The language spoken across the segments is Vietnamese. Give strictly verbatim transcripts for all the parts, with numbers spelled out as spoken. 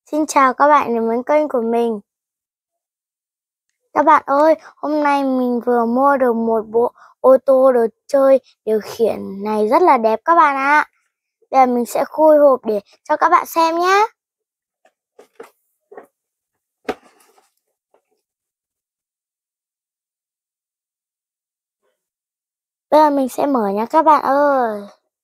Xin chào các bạn đến với kênh của mình. Các bạn ơi, hôm nay mình vừa mua được một bộ ô tô đồ chơi điều khiển này rất là đẹp các bạn ạ. Bây giờ mình sẽ khui hộp để cho các bạn xem nhé. Bây giờ mình sẽ mở nha các bạn ơi.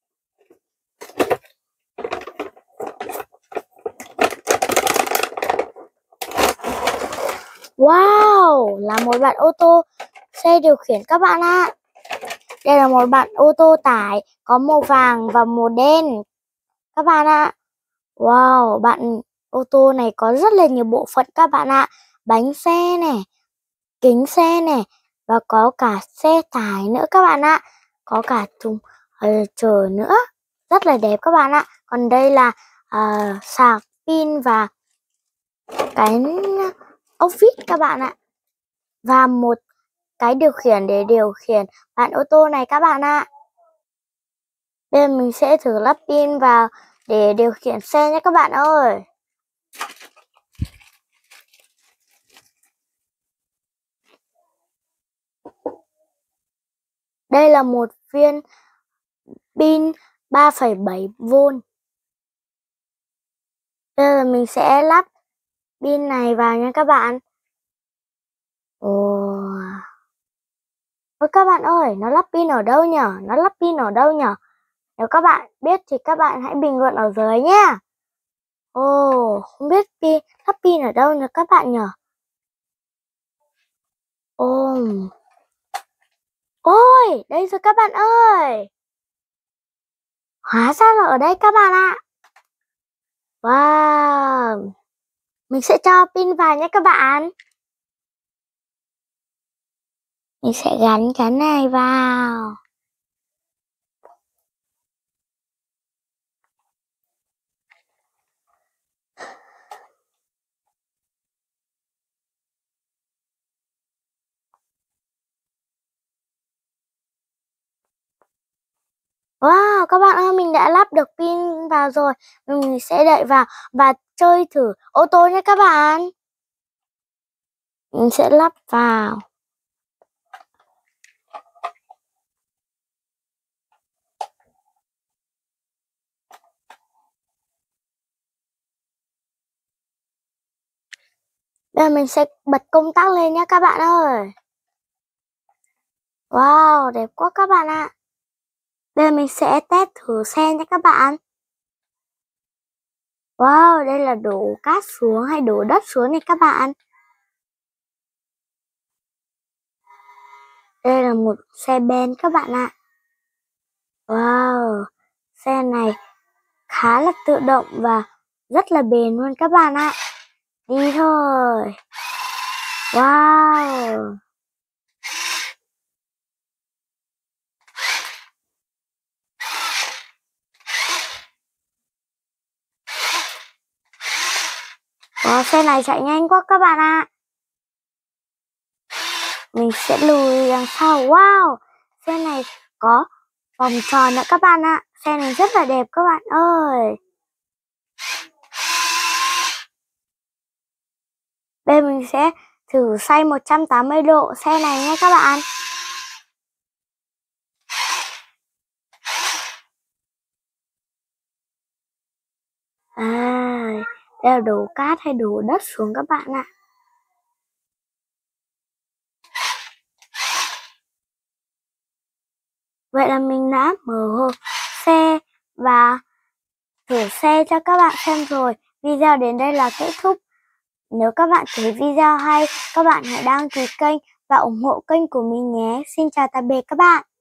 Wow, là một bạn ô tô xe điều khiển các bạn ạ. Đây là một bạn ô tô tải có màu vàng và màu đen các bạn ạ. Wow, bạn ô tô này có rất là nhiều bộ phận các bạn ạ. Bánh xe này, kính xe này và có cả xe tải nữa các bạn ạ. Có cả thùng uh, chở nữa. Rất là đẹp các bạn ạ. Còn đây là uh, sạc pin và cái ốc vít các bạn ạ. Và một cái điều khiển để điều khiển bạn ô tô này các bạn ạ. Bây giờ mình sẽ thử lắp pin vào để điều khiển xe nhé các bạn ơi. Đây là một viên pin ba phẩy bảy vôn. Bây giờ mình sẽ lắp pin này vào nha các bạn. Ồ. Ôi các bạn ơi, nó lắp pin ở đâu nhở? Nó lắp pin ở đâu nhở? Nếu các bạn biết thì các bạn hãy bình luận ở dưới nhé. Ồ, không biết pin lắp pin ở đâu nhỉ các bạn nhở? Ồ. Ôi, đây rồi các bạn ơi. Hóa ra là ở đây các bạn ạ. Wow. Mình sẽ cho pin vào nhé các bạn. Mình sẽ gắn cái này vào. Wow, các bạn ơi, mình đã lắp được pin vào rồi. Mình sẽ đậy vào và chơi thử ô tô nhé các bạn. Mình sẽ lắp vào. Bây giờ mình sẽ bật công tắc lên nhé các bạn ơi. Wow, đẹp quá các bạn ạ. Bây giờ mình sẽ test thử xe nhé các bạn. Wow, đây là đổ cát xuống hay đổ đất xuống này các bạn. Đây là một xe ben các bạn ạ. Wow, xe này khá là tự động và rất là bền luôn các bạn ạ. Đi thôi. Wow. Wow, xe này chạy nhanh quá các bạn ạ. Mình sẽ lùi đằng sau. Wow, xe này có vòng tròn nữa các bạn ạ. Xe này rất là đẹp các bạn ơi. Bây giờ mình sẽ thử xoay một trăm tám mươi độ xe này nhé các bạn. À, đây là đổ cát hay đổ đất xuống các bạn ạ. Vậy là mình đã mở xe và thử xe cho các bạn xem rồi. Video đến đây là kết thúc. Nếu các bạn thấy video hay, các bạn hãy đăng ký kênh và ủng hộ kênh của mình nhé. Xin chào tạm biệt các bạn.